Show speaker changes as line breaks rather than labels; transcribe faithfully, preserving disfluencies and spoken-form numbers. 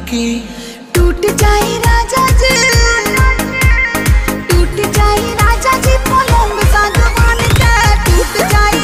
की।
टूट जाए राजा जी, टूट जाए राजा जी पलंग सागवान का, टूट जाए